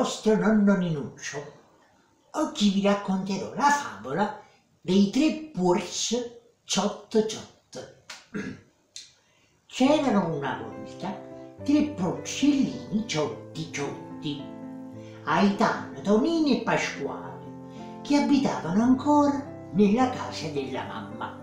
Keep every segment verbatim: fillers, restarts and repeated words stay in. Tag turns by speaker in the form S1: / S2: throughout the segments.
S1: vostro nonno Ninuccio. Oggi vi racconterò la favola dei tre purs ciotto ciotto. C'erano una volta tre porcellini ciotti ciotti, Aitano, Tonino e Pasquale, che abitavano ancora nella casa della mamma.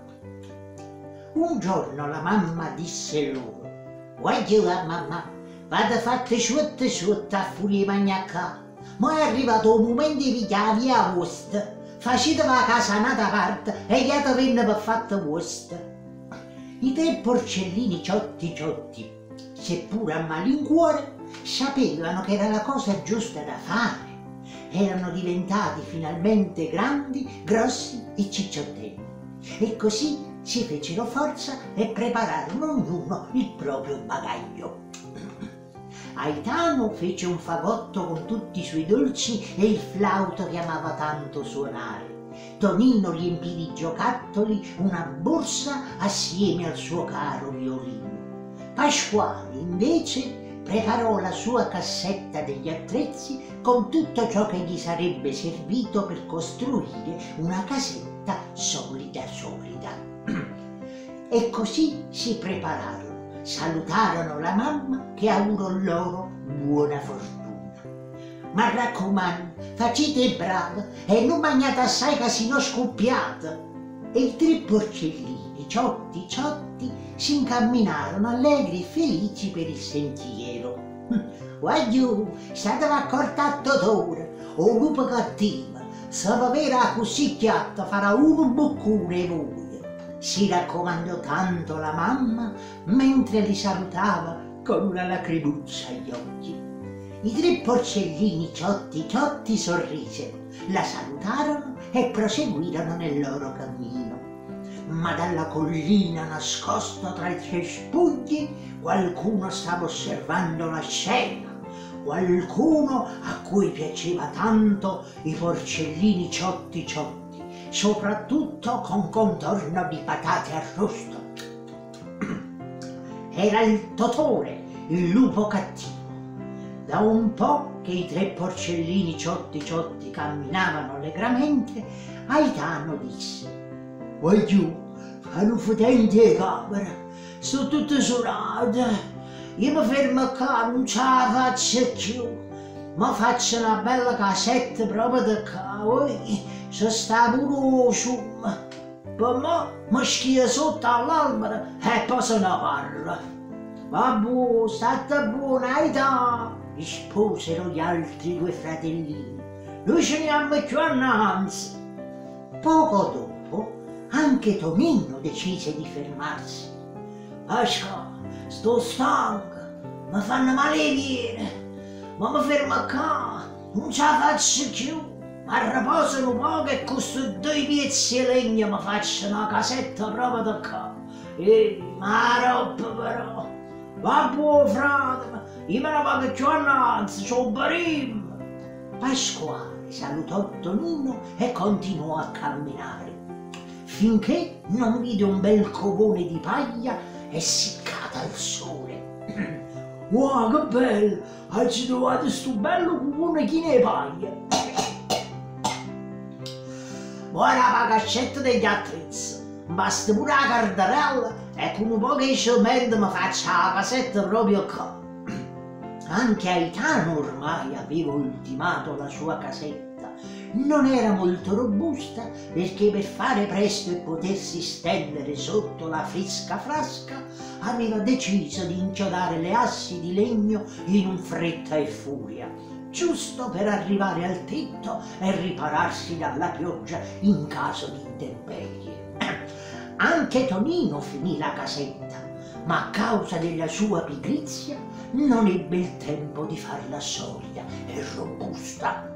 S1: Un giorno la mamma disse loro: «Guardi la mamma, vado fatte ciotto ciotto a furia di magnacca, ma è arrivato un momento di chiavi a vostra, facetevi la casa un'altra parte e gli altri venne per fatta vostra». I tre porcellini ciotti ciotti, seppur a malincuore, sapevano che era la cosa giusta da fare. Erano diventati finalmente grandi, grossi e cicciottelli, e così si fecero forza e prepararono ognuno il proprio bagaglio. Aitano fece un fagotto con tutti i suoi dolci e il flauto che amava tanto suonare. Tonino riempì di giocattoli una borsa assieme al suo caro violino. Pasquale invece preparò la sua cassetta degli attrezzi con tutto ciò che gli sarebbe servito per costruire una casetta solida solida. E così si prepararono, salutarono la mamma che augurò loro buona fortuna. «Ma raccomando, facete bravo e non mangiate assai che si no scoppiate». E i tre porcellini ciotti ciotti si incamminarono allegri e felici per il sentiero. «Guagliù, statevi accortati d'ora, o lupo cattivo, se vera così chiatta farà uno boccone voi», si raccomandò tanto la mamma mentre li salutava con una lacrimuccia agli occhi. I tre porcellini ciotti ciotti sorrisero, la salutarono e proseguirono nel loro cammino. Ma dalla collina, nascosto tra i cespugli, qualcuno stava osservando la scena, qualcuno a cui piaceva tanto i porcellini ciotti ciotti, soprattutto con contorno di patate arrosto. Era il Totore, il lupo cattivo. Da un po' che i tre porcellini ciotti ciotti camminavano allegramente, Aitano disse: «Guagliù, fanno fotente le camere, sono tutte suonate, io mi fermo qua, non ce la faccio più, ma faccio una bella casetta proprio da qua, poi se sta pure ciumma, per me mi schia sotto all'albero e poi se ne parla». «Vabbè, state buona, Aitano», risposero gli altri due fratellini, «noi ce ne abbiamo più annanzi». Poco dopo anche Tonino decise di fermarsi. «Pasqua, sto stanco, mi fanno male le piene, ma mi fermo qua, non ce la faccio più, ma riposano un po' che con questi due pezzi di legno mi faccio una casetta proprio da qua. E ma roba però, vabbè frate, io me ne vado più annanzi, c'ho barim». Pasquale salutò Tonino e continuò a camminare, finché non vide un bel covone di paglia essiccata al sole. «Wow, che bello! Oggi trovato sto bello covone chine di paglia!» «Buona la cassetta degli attrezzi, basta pure la cardarella e con un po' di cemento mi faccio la casetta proprio qua». Anche Aitano ormai aveva ultimato la sua casetta. Non era molto robusta perché per fare presto e potersi stendere sotto la fresca frasca aveva deciso di inchiodare le assi di legno in un fretta e furia, giusto per arrivare al tetto e ripararsi dalla pioggia in caso di intemperie. Anche Tonino finì la casetta, ma a causa della sua pigrizia non ebbe il tempo di farla solida e robusta.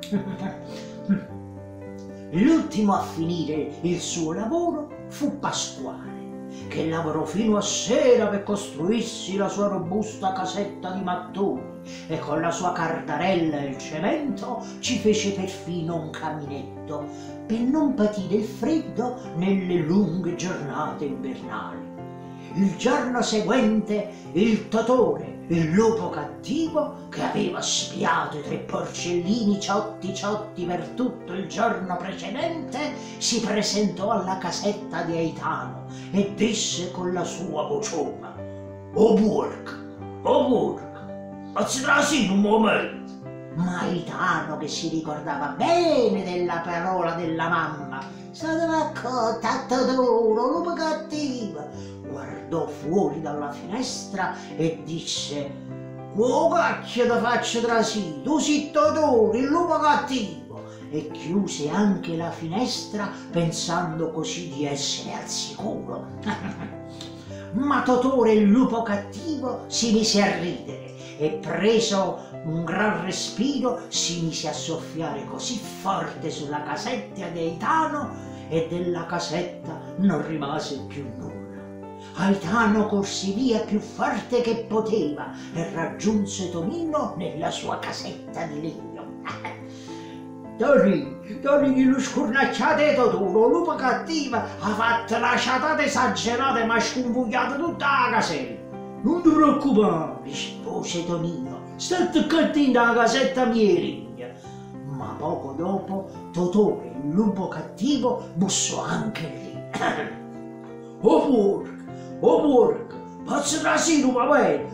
S1: L'ultimo a finire il suo lavoro fu Pasquale, che lavorò fino a sera per costruirsi la sua robusta casetta di mattoni e con la sua cardarella e il cemento ci fece perfino un caminetto per non patire il freddo nelle lunghe giornate invernali. Il giorno seguente il Totore, il lupo cattivo, che aveva spiato i tre porcellini ciotti ciotti per tutto il giorno precedente, si presentò alla casetta di Aitano e disse con la sua vociona: «O porca, o porca, anzi trasì un momento!» Ma Aitano, che si ricordava bene della parola della mamma, «Stava accotta, Totoro, lupo cattivo!» guardò fuori dalla finestra e disse: «Oh cacchio da faccio trasì, tu sei Totoro, il lupo cattivo!» e chiuse anche la finestra pensando così di essere al sicuro. Ma Totoro, il lupo cattivo, si mise a ridere e, preso un gran respiro, si mise a soffiare così forte sulla casetta di Aitano e della casetta non rimase più nulla. Aitano corse via più forte che poteva e raggiunse Tonino nella sua casetta di legno. «Tonino, Tonino, lo scurnacciate Totoro, lupo cattiva, ha fatto una sciatata esagerata e mi ha sconvogliato tutta la casetta!» «Non ti preoccupare», rispose Tonino, «state attento alla casetta mia». Ma poco dopo Totoro, il lupo cattivo, bussò anche lì. «Oh porca, oh porca, faccio trasino, va bene!»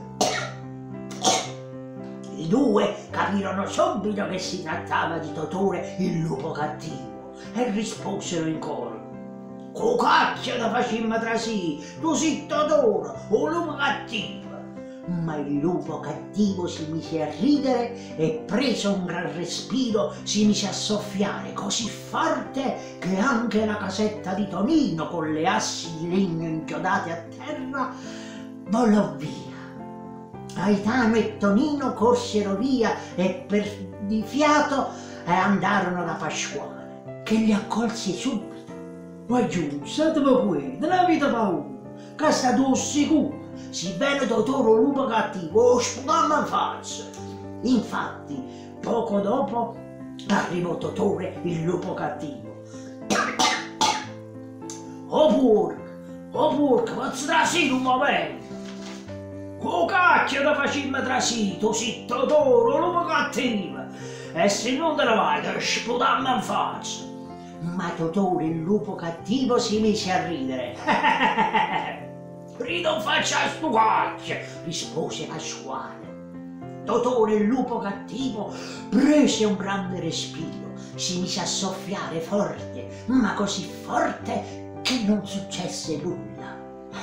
S1: I due capirono subito che si trattava di Totoro, il lupo cattivo, e risposero in coro: «Co cacchio da facemmo trasì, tu sei Totoro, o lupo cattivo!» Ma il lupo cattivo si mise a ridere e, preso un gran respiro, si mise a soffiare così forte che anche la casetta di Tonino, con le assi di legno inchiodate a terra, volò via. Aitano e Tonino corsero via e, per di fiato, andarono da Pasquale, che li accolse subito. «Ma giù, statevi qui, non avete paura, che state sicuro, si bene Totoro lupo cattivo, lo sputiamo in faccia!» Infatti, poco dopo, arrivò Totoro, il lupo cattivo. «Oh porca, oh porca, faccio trasino un momento! Oh cacchio da facemmo trasì, tu sei Totoro, lupo cattivo, e se non te ne vai, te sputiamo in faccia!» Ma Totoro, il lupo cattivo, si mise a ridere. «Rido in faccia a sto cacchio!» rispose Pasquale. Totoro, il lupo cattivo, prese un grande respiro, si mise a soffiare forte, ma così forte che non successe nulla.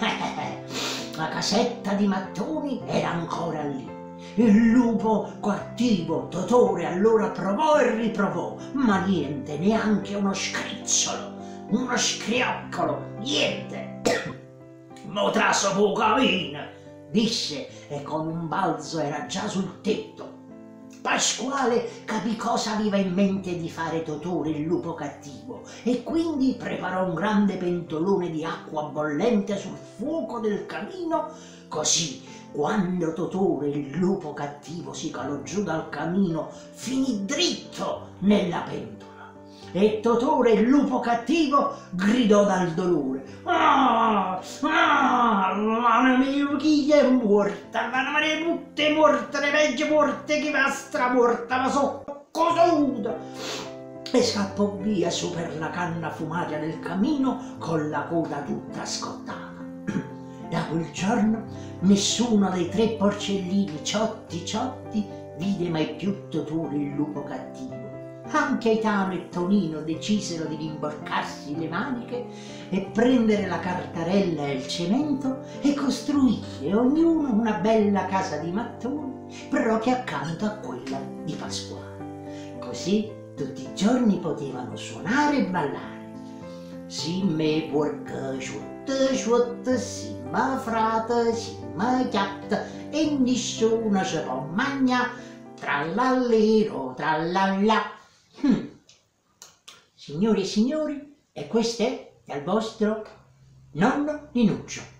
S1: La casetta di mattoni era ancora lì. Il lupo cattivo, Totoro, allora provò e riprovò, ma niente, neanche uno scricciolo, uno scrioccolo, niente. «Mo traso poco camino», disse, e con un balzo era già sul tetto. Pasquale capì cosa aveva in mente di fare Totoro, il lupo cattivo, e quindi preparò un grande pentolone di acqua bollente sul fuoco del camino, così quando Totoro, il lupo cattivo, si calò giù dal camino, finì dritto nella pentola. E Totoro, il lupo cattivo, gridò dal dolore: «Ah, ah, la mia figlia è morta, la mia putte è morta, le peggio morte che va stramorta, ma so cosuta!» E scappò via su per la canna fumaria del camino con la coda tutta scottata. Da quel giorno nessuno dei tre porcellini ciotti ciotti vide mai più Totoro, il lupo cattivo. Anche Aitano e Tonino decisero di rimborcarsi le maniche e prendere la cartarella e il cemento e costruire ognuno una bella casa di mattoni proprio accanto a quella di Pasquale. Così tutti i giorni potevano suonare e ballare. «Simme porca sciutta sciutta, simma frata, simma chiatta, e nessuno ci può mangiare, trallallero, trallallà». Hmm. Signore e signori, e questo è dal vostro nonno Ninuccio.